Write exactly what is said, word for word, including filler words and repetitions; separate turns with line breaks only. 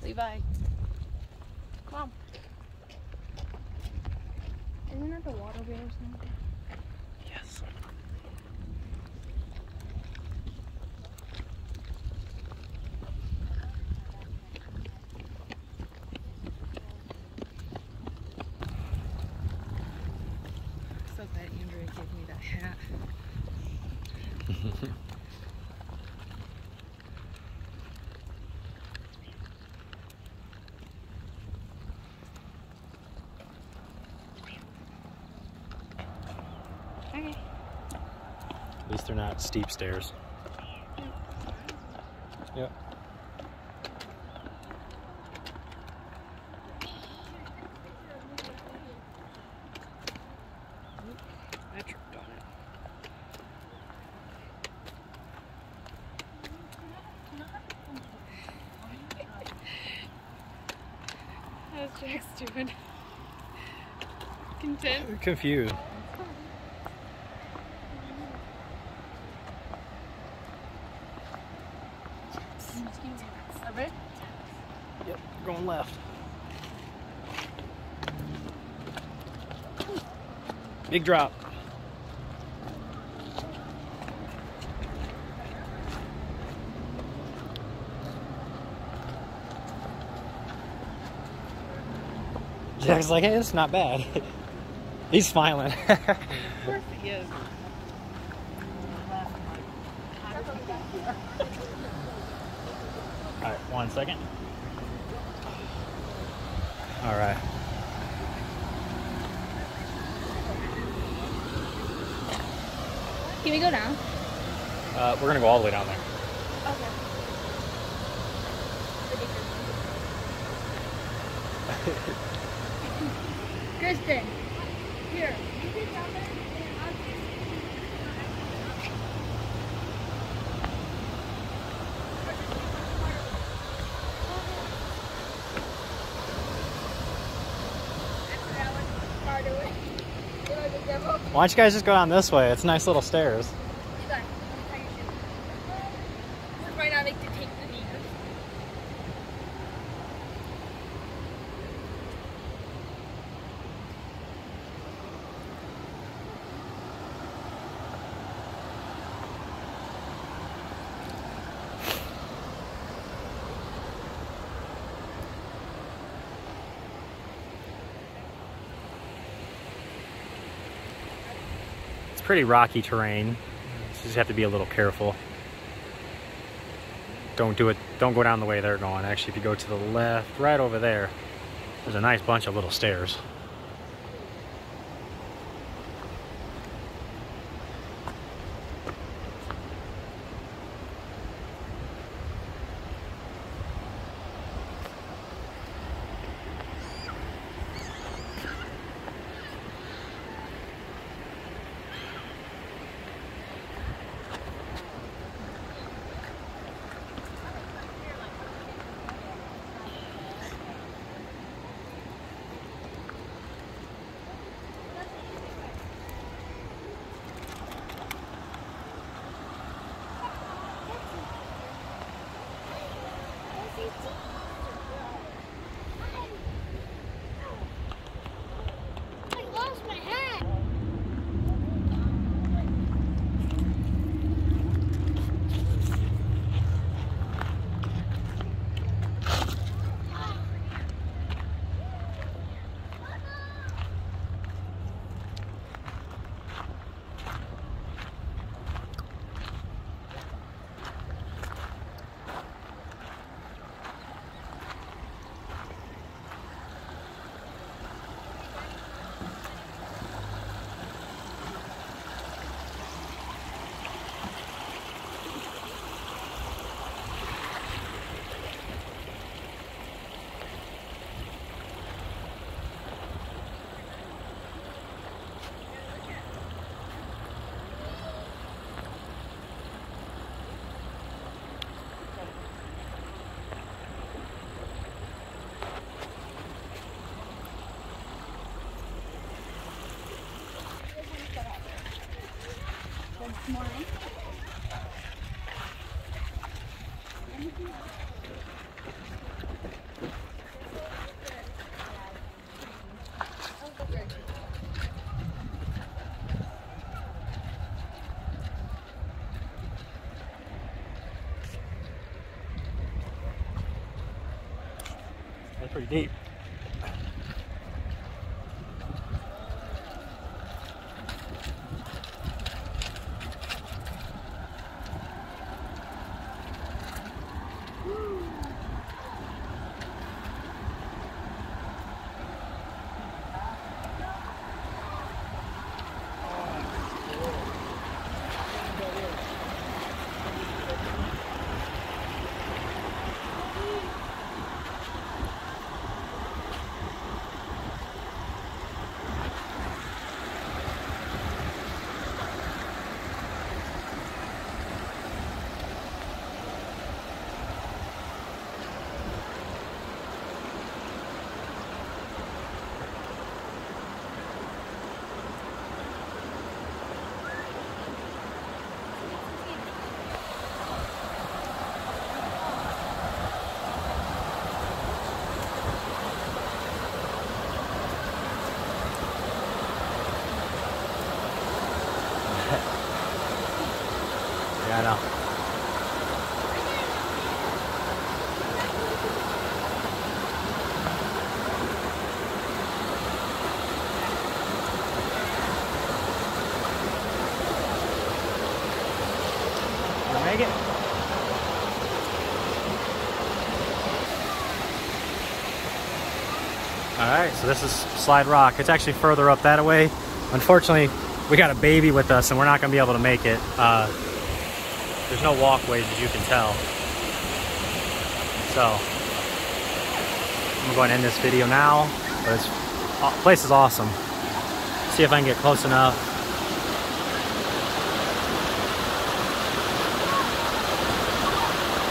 Levi. Come on. Isn't that the water wheel or something?
Yes.
So glad Andrea gave me that hat. Okay.
At least they're not steep stairs. Yep.
I tripped on it. How's Jax doing? Content?
Confused.
Right?
Yep, going left. Big drop. Jack's like, hey, it's not bad. He's smiling.
Of course he is.
All right, one second. All right.
Can we go down?
Uh, we're gonna go all the way down there.
Okay. Kristen, here. You get down there and I'll
Why don't you guys just go down this way? It's nice little stairs.
Right now, they can take the meters.
Pretty rocky terrain, so you just have to be a little careful. Don't do it, don't go down the way they're going. Actually, if you go to the left, right over there, there's a nice bunch of little stairs. That's pretty deep. Yeah, I know. You make it? Alright, so this is Slide Rock. It's actually further up that way. Unfortunately, we got a baby with us and we're not going to be able to make it. Uh, there's no walkways, as you can tell. So, I'm going to end this video now. But this place is awesome. See if I can get close enough.